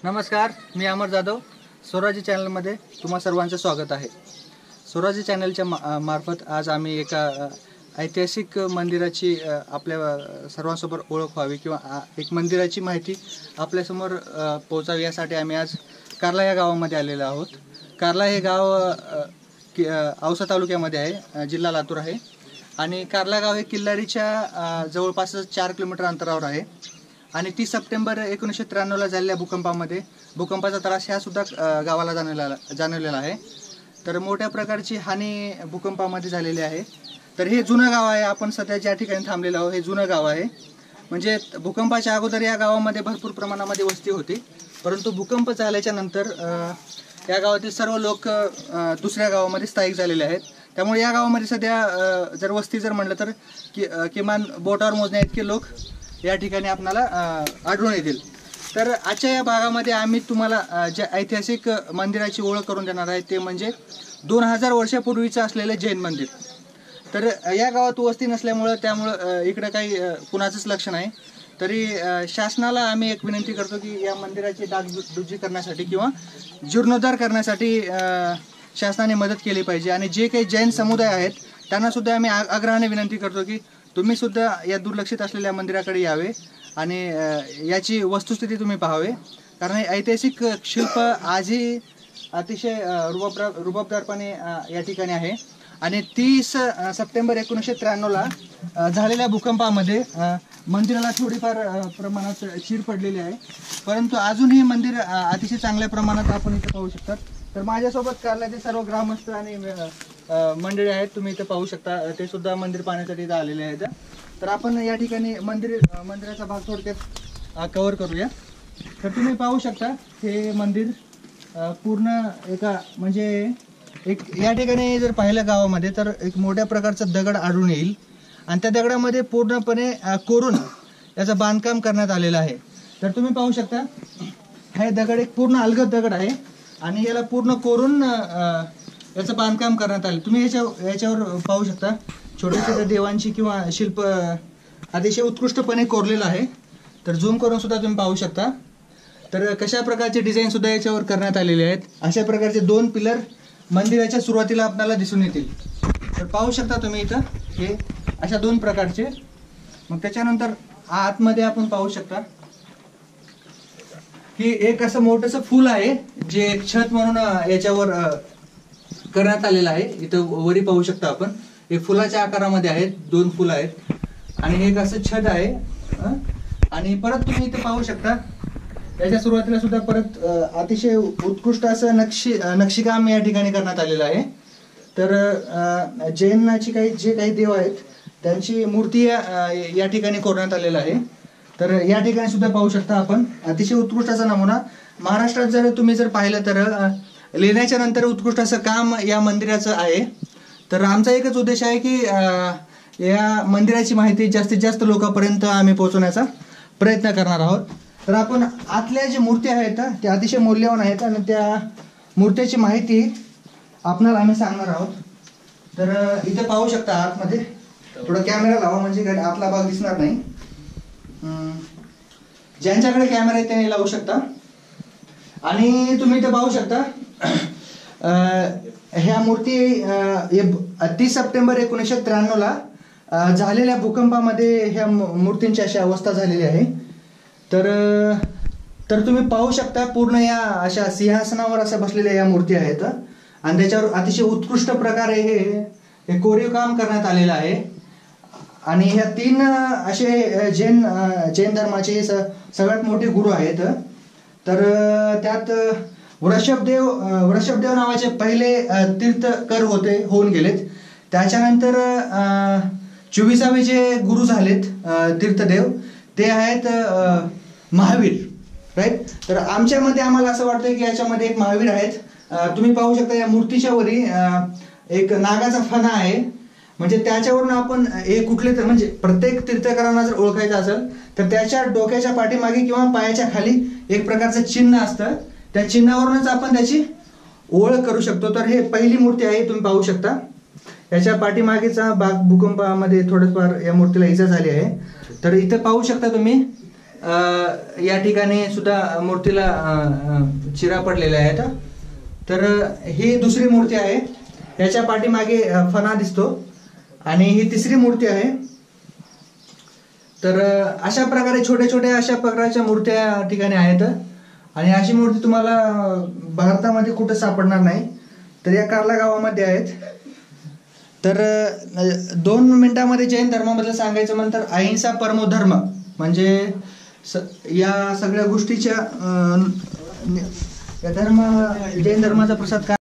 नमस्कार, मी अमर जाधव. स्वराज्य चॅनलमध्ये तुम्हा सर्वांचं स्वागत आहे. स्वराज्य चॅनलच्या मार्फत आज आम्ही एका ऐतिहासिक मंदिराची आपल्या सर्वांसोबत ओळख व्हावी किंवा एक मंदिराची माहिती आपल्यासमोर पोहोचावी यासाठी आम्ही आज कारला या गावामध्ये आलेलो आहोत. कारला हे गाव औसा तालुक्यामध्ये आहे, जिल्हा लातूर आहे. आणि कारला गाव हे किल्लारीच्या जवळपास 4 किलोमीटर अंतरावर आहे. आणि 30 सप्टेंबर 1993ला झालेल्या भूकंपाचा त्रास ह्या सुद्धा गावाला जाणवलेला आहे. तर मोठ्या प्रकारची हानी भूकंपामध्ये झालेली आहे. तर हे जुनं गाव आहे. आपण सध्या ज्या ठिकाणी थांबलेलो आहोत हे जुनं गाव आहे. म्हणजे भूकंपाच्या अगोदर या गावामध्ये भरपूर प्रमाणामध्ये वस्ती होती, परंतु भूकंप झाल्याच्या नंतर या गावातील सर्व लोक दुसऱ्या गावामध्ये स्थायिक झालेले आहेत. त्यामुळे या गावामध्ये सध्या जर वस्ती म्हणलं तर किमान बोटावर मोजण्या इतके लोक या ठिकाणी आपल्याला आढळून येतील. तर आजच्या या भागामध्ये आम्ही तुम्हाला ज्या ऐतिहासिक मंदिराची ओळख करून देणार आहे ते म्हणजे 2000 वर्षापूर्वीचं असलेलं जैन मंदिर. तर या गावात वस्ती नसल्यामुळं इकडं काही कुणाचंच लक्ष नाही. तरी शासनाला आम्ही एक विनंती करतो की या मंदिराची डागडुजी करण्यासाठी किंवा जीर्णोद्धार करण्यासाठी शासनाने मदत केली पाहिजे. आणि जे काही जैन समुदाय आहेत त्यांना सुद्धा आम्ही आग्रहाने विनंती करतो की तुम्ही सुद्धा या दुर्लक्षित असलेल्या मंदिराकडे यावे आणि याची वस्तुस्थिती तुम्ही पाहावे. कारण हे ऐतिहासिक शिल्प आजही अतिशय रुबाबदारपणे या ठिकाणी आहे. आणि 30 सप्टेंबर 1993ला झालेल्या भूकंपामध्ये मंदिराला थोडीफार प्रमाणात चीर पडलेली आहे, परंतु अजूनही मंदिर अतिशय चांगल्या प्रमाणात आपण इथे पाहू शकतात. तर माझ्यासोबत कारल्याचे सर्व ग्रामस्थ आणि मंडळी आहेत, तुम्ही इथे पाहू शकता. ते सुद्धा मंदिर पाहण्यासाठी इथे आलेले आहेत. तर आपण या ठिकाणी मंदिराचा भाग थोडक्यात कव्हर करूया. तर तुम्ही पाहू शकता हे मंदिर पूर्ण एका म्हणजे एक या ठिकाणी जर पाहिलं गावामध्ये तर एक मोठ्या प्रकारचा दगड आढळून येईल आणि त्या दगडामध्ये पूर्णपणे कोरून याचं बांधकाम करण्यात आलेलं आहे. तर तुम्ही पाहू शकता हे दगड एक पूर्ण अलगद दगड आहे आणि याला पूर्ण कोरून याचं बांधकाम करण्यात आले. तुम्ही याच्यावर पाहू शकता छोट्या छोट्या देवांची किंवा शिल्प अतिशय उत्कृष्टपणे कोरलेलं आहे. तर झूम करून सुद्धा तुम्ही पाहू शकता. तर कशा प्रकारचे डिझाईन सुद्धा याच्यावर करण्यात आलेले आहेत. अशा प्रकारचे 2 पिलर मंदिराच्या सुरुवातीला आपल्याला दिसून येतील. तर पाहू शकता तुम्ही इथं हे अशा 2 प्रकारचे. मग त्याच्यानंतर आतमध्ये आपण पाहू शकता की एक असं मोठंसं फूल आहे जे एक छत म्हणून याच्यावर करण्यात आलेलं आहे. इथं वरी पाहू शकता आपण एक फुलाच्या आकारामध्ये आहेत, 2 फुलं आहेत आणि एक असं छत आहे. आणि परत तुम्ही इथे पाहू शकता याच्या सुरुवातीला सुद्धा परत अतिशय उत्कृष्ट असं नक्षीकाम या ठिकाणी करण्यात आलेलं आहे. तर जैनाची जे काही देव आहेत त्यांची मूर्ती या ठिकाणी कोरण्यात आलेलं आहे. तर या ठिकाणी सुद्धा पाहू शकता आपण अतिशय उत्कृष्ट असा नमुना. महाराष्ट्रात जर तुम्ही पाहिलं तर लेण्याच्या नंतर उत्कृष्ट असं काम या मंदिराचं आहे. तर आमचा एकच उद्देश आहे की या मंदिराची माहिती जास्तीत जास्त लोकांपर्यंत आम्ही पोहोचवण्याचा प्रयत्न करणार आहोत. तर आपण आतल्या ज्या मूर्ती आहेत त्या अतिशय मौल्यवान आहेत आणि त्या मूर्तीची माहिती आपणाला आम्ही सांगणार आहोत. तर इथे पाहू शकता आतमध्ये थोडा कॅमेरा लावा म्हणजे आतला भाग दिसणार नाही. ज्यांच्याकडे कॅमेरा आहे त्यांनी लावू शकता. आणि तुम्ही इथे पाहू शकता ह्या मूर्ती 30 सप्टेंबर 1993ला झालेल्या भूकंपामध्ये ह्या मूर्तींची अशी अवस्था झालेली आहे. तर तुम्ही पाहू शकता पूर्ण या अशा सिंहासनावर अशा बसलेल्या या मूर्ती आहेत आणि त्याच्यावर अतिशय उत्कृष्ट प्रकारे हे कोरीव काम करण्यात आलेलं आहे. आणि ह्या 3 असे जैन धर्माचे सगळ्यात मोठे गुरु आहेत. तर त्यात वृषभदेव नावाचे पहिले तीर्थकर होऊन गेलेत. त्याच्यानंतर 24वे जे गुरु झालेत तीर्थदेव ते आहेत महावीर, राईट. तर आमच्यामध्ये आम्हाला असं वाटतं की याच्यामध्ये एक महावीर आहेत. तुम्ही पाहू शकता या मूर्तीच्या वरी एक नागाचा फणा आहे. म्हणजे त्याच्यावरून आपण कुठले तर म्हणजे प्रत्येक तीर्थकरांना जर ओळखायचं असेल तर त्याच्या डोक्याच्या पाठीमागे किंवा पायाच्या खाली एक प्रकारचं चिन्ह असतं. त्या चिन्हावरूनच आपण त्याची ओळख करू शकतो. तर हे पहिली मूर्ती आहे, तुम्ही पाहू शकता. याच्या पाठीमागेचा भाग भूकंपामध्ये थोडंफार या मूर्तीला इजा झाली आहे. तर इथे पाहू शकता तुम्ही या ठिकाणी सुद्धा मूर्तीला चिरा पडलेल्या आहेत. तर ही दुसरी मूर्ती आहे, याच्या पाठीमागे फणा दिसतो आणि ही तिसरी मूर्ती आहे. तर अशा प्रकारे छोट्या छोट्या अशा प्रकारच्या मूर्त्या या ठिकाणी आहेत आणि अशी मूर्ती तुम्हाला भारतामध्ये कुठं सापडणार नाही. तर या कार्ला गावामध्ये आहेत. तर 2 मिनिटांमध्ये जैन धर्माबद्दल सांगायचं म्हणतं तर अहिंसा परमो धर्म, म्हणजे या सगळ्या गोष्टीच्या जैन धर्माचा प्रसाद